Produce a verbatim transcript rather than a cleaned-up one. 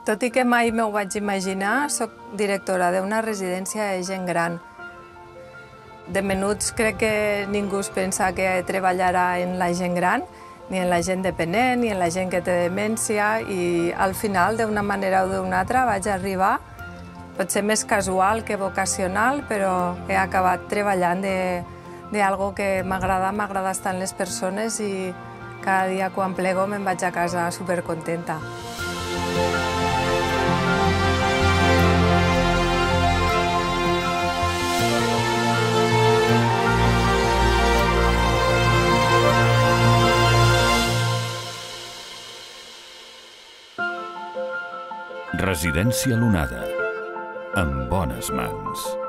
Tot i que mai m'ho vaig imaginar, soc directora d'una residència de gent gran. De menuts crec que ningú es pensa que treballarà en la gent gran, ni en la gent dependent, ni en la gent que té demència, i al final, d'una manera o d'una altra, vaig arribar, potser més casual que vocacional, però he acabat treballant d'algo que m'agrada, m'agrada estar en les persones i cada dia quan plego me'n vaig a casa supercontenta. Residència L'Onada, en bones mans.